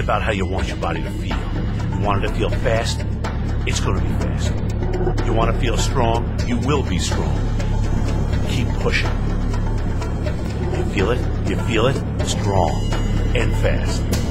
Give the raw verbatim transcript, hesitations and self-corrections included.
about how you want your body to feel. You want it to feel fast? It's going to be fast. You want to feel strong? You will be strong. Keep pushing. You feel it? You feel it? Strong and fast.